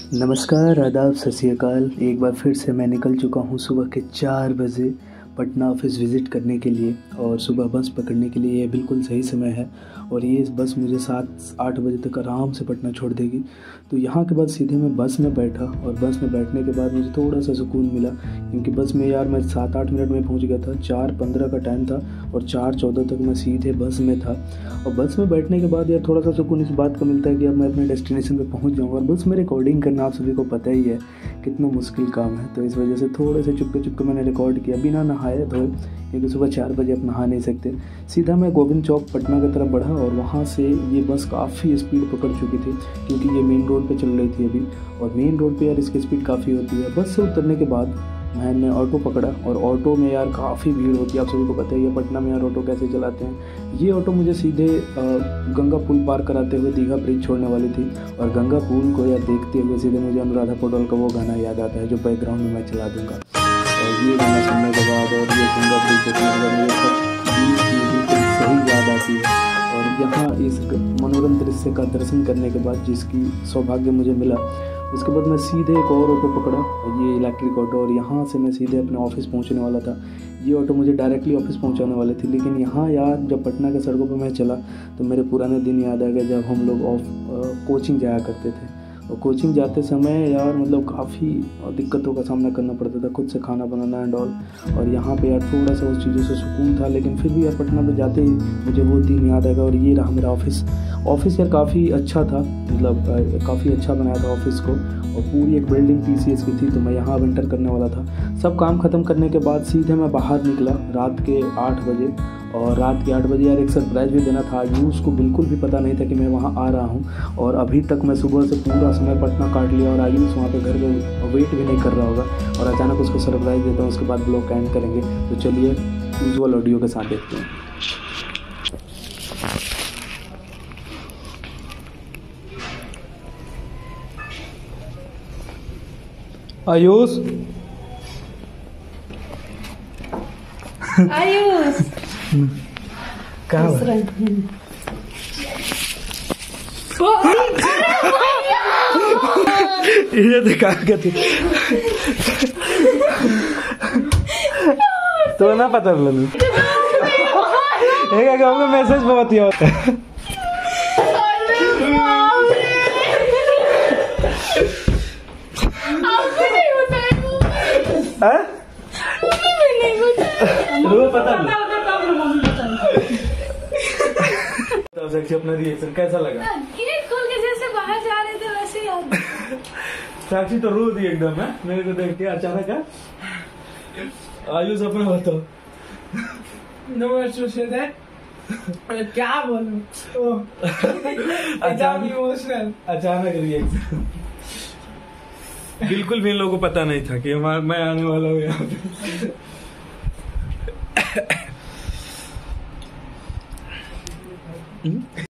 नमस्कार, आदाब, सत श्री अकाल। एक बार फिर से मैं निकल चुका हूँ सुबह के 4 बजे पटना ऑफिस विज़िट करने के लिए और सुबह बस पकड़ने के लिए। ये बिल्कुल सही समय है और ये बस मुझे 7-8 बजे तक आराम से पटना छोड़ देगी। तो यहाँ के बाद सीधे मैं बस में बैठा और बस में बैठने के बाद मुझे थोड़ा सा सुकून मिला, क्योंकि बस में यार मैं 7-8 मिनट में पहुँच गया था। 4:15 का टाइम था और 4:14 तक मैं सीधे बस में था। और बस में बैठने के बाद यार थोड़ा सा सुकून इस बात का मिलता है कि अब मैं अपने डेस्टिनेशन पे पहुँच जाऊँगा। और बस में रिकॉर्डिंग करना आप सभी को पता ही है कितना मुश्किल काम है, तो इस वजह से थोड़े से चुपके मैंने रिकॉर्ड किया बिना नहाए धोए, क्योंकि सुबह 4 बजे आप नहा नहीं सकते। सीधा मैं गोविंद चौक पटना की तरफ बढ़ा और वहाँ से ये बस काफ़ी स्पीड पकड़ चुकी थी, क्योंकि ये मेन रोड पे चल रही थी अभी। और मेन रोड पे यार इसकी स्पीड काफ़ी होती है। बस से उतरने के बाद मैंने ऑटो पकड़ा और ऑटो में यार काफ़ी भीड़ होती है, आप सभी को पता ही है पटना में यार ऑटो कैसे चलाते हैं। ये ऑटो मुझे सीधे गंगा पुल पार कराते हुए दीघा ब्रिज छोड़ने वाली थी। और गंगा पुल को यार देखते हुए सीधे मुझे अनुराधा पौडवाल का वो गाना याद आता है जो बैकग्राउंड में मैं चला दूँगा। और ये गाना सुनने के बाद और ये गंगा ब्रिज देखने के बाद मुझे सब सही याद आती है। और यहाँ इस मनोरम दृश्य का दर्शन करने के बाद जिसकी सौभाग्य मुझे मिला, उसके बाद मैं सीधे एक और ऑटो पकड़ा, ये इलेक्ट्रिक ऑटो, और यहाँ से मैं सीधे अपने ऑफिस पहुँचने वाला था। ये ऑटो मुझे डायरेक्टली ऑफिस पहुँचाने वाले थी, लेकिन यहाँ यार जब पटना के सड़कों पर मैं चला तो मेरे पुराने दिन याद आ गए जब हम लोग कोचिंग जाया करते थे। और कोचिंग जाते समय यार मतलब काफ़ी दिक्कतों का सामना करना पड़ता था, खुद से खाना बनाना एंड ऑल। और यहाँ पे यार थोड़ा सा उस चीज़ों से सुकून था, लेकिन फिर भी यार पटना में जाते ही मुझे वो दिन याद आएगा। और ये रहा मेरा ऑफिस यार काफ़ी अच्छा था, मतलब काफ़ी अच्छा बनाया था ऑफिस को। और पूरी एक बिल्डिंग TCS की थी, तो मैं यहाँ विंटर करने वाला था। सब काम ख़त्म करने के बाद सीधे मैं बाहर निकला रात के 8 बजे। और रात के 8 बजे यार एक सरप्राइज़ भी देना था। यूज़ को बिल्कुल भी पता नहीं था कि मैं वहाँ आ रहा हूँ। और अभी तक मैं सुबह से पूरा समय पटना काट लिया और आयुष वहाँ पे घर में वेट भी नहीं कर रहा होगा, और अचानक उसको सरप्राइज़ देता हूँ। उसके बाद ब्लॉग एंड करेंगे, तो चलिए यूजुअल ऑडियो के साथ देखते हैं। आयुष कहाँ ये देखा क्या थी तो ना पता लगा मैसेज बहुत ही होता है। अपना रिएक्शन कैसा लगा? गेट खोल के जैसे बाहर जा रहे थे वैसे याद। साक्षी तो रो दी एकदम है मेरे को देख के अचानक। आयुष अपना बताओ। क्या बोलूं अचानक रिएक्शन। बिल्कुल भी इन लोगों को पता नहीं था कि मैं आने वाला हूँ यहाँ पे।